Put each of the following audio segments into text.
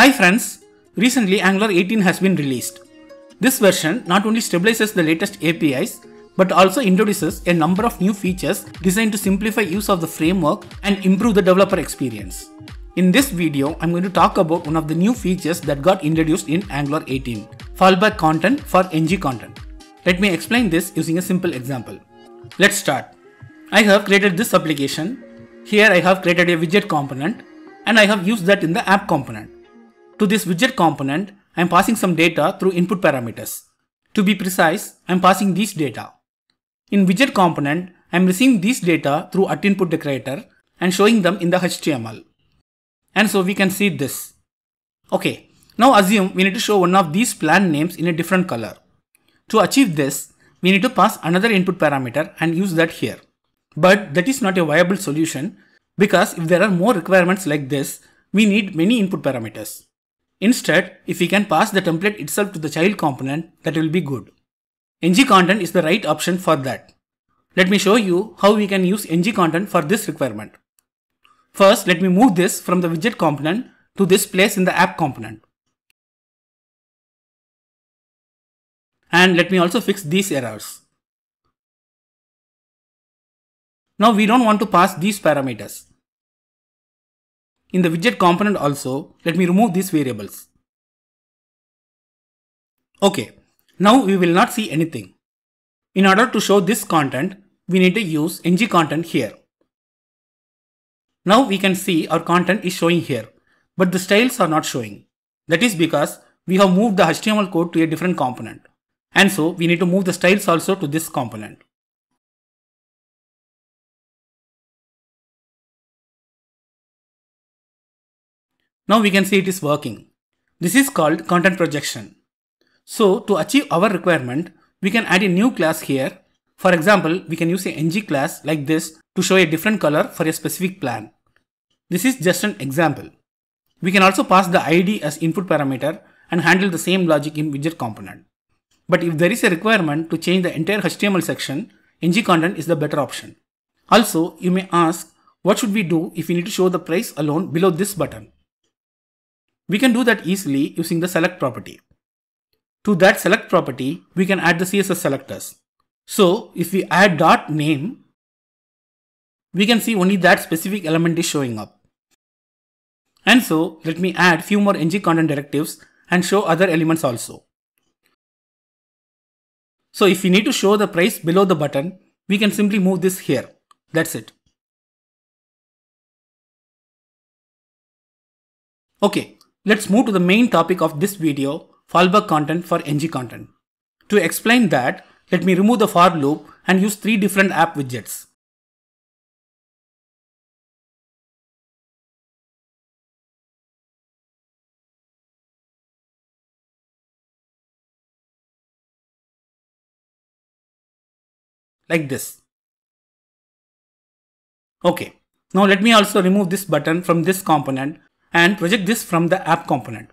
Hi friends, recently Angular 18 has been released. This version not only stabilizes the latest APIs but also introduces a number of new features designed to simplify use of the framework and improve the developer experience. In this video, I'm going to talk about one of the new features that got introduced in Angular 18, Fallback content for ng content. Let me explain this using a simple example. Let's start. I have created this application. Here I have created a widget component and I have used that in the app component. To this widget component, I am passing some data through input parameters. To be precise, I am passing these data. In widget component, I am receiving these data through @input decorator and showing them in the HTML. And so we can see this. Okay, now assume we need to show one of these plan names in a different color. To achieve this, we need to pass another input parameter and use that here. But that is not a viable solution because if there are more requirements like this, we need many input parameters. Instead, if we can pass the template itself to the child component, that will be good. ng content is the right option for that. Let me show you how we can use ng content for this requirement. First, let me move this from the widget component to this place in the app component. And let me also fix these errors. Now we don't want to pass these parameters. In the widget component also, let me remove these variables. Okay, now we will not see anything. In order to show this content, we need to use ng content here. Now we can see our content is showing here, but the styles are not showing. That is because we have moved the HTML code to a different component. And so we need to move the styles also to this component. Now we can see it is working. This is called content projection. So to achieve our requirement, we can add a new class here. For example, we can use a ng class like this to show a different color for a specific plan. This is just an example. We can also pass the ID as input parameter and handle the same logic in widget component. But if there is a requirement to change the entire HTML section, ng content is the better option. Also, you may ask, what should we do if we need to show the price alone below this button? We can do that easily using the select property. To that select property, we can add the CSS selectors. So if we add .name, we can see only that specific element is showing up. And so let me add few more ng content directives and show other elements also. So if we need to show the price below the button, we can simply move this here. That's it. Okay. Let's move to the main topic of this video, fallback content for ng content. To explain that, let me remove the for loop and use 3 different app widgets. Like this. Okay, now let me also remove this button from this component and project this from the app component.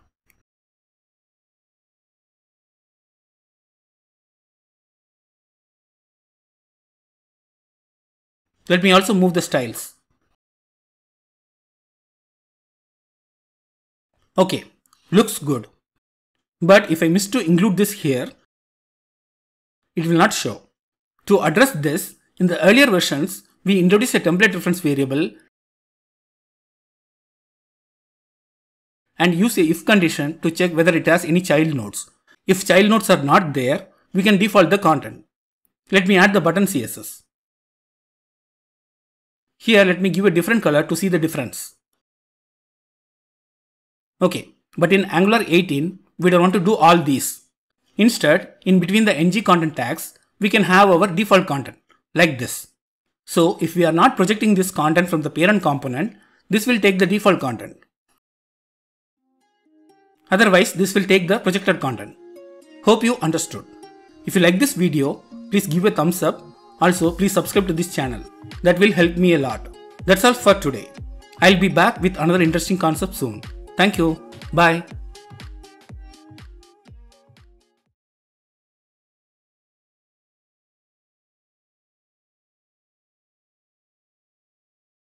Let me also move the styles. Okay, looks good. But if I miss to include this here, it will not show. To address this, in the earlier versions, we introduced a template reference variable and use a if condition to check whether it has any child nodes. If child nodes are not there, we can default the content. Let me add the button CSS. Here let me give a different color to see the difference. Okay, but in Angular 18, we don't want to do all these. Instead, in between the ng content tags, we can have our default content, like this. So if we are not projecting this content from the parent component, this will take the default content. Otherwise, this will take the projected content. Hope you understood. If you like this video, please give a thumbs up. Also, please subscribe to this channel. That will help me a lot. That's all for today. I'll be back with another interesting concept soon. Thank you. Bye.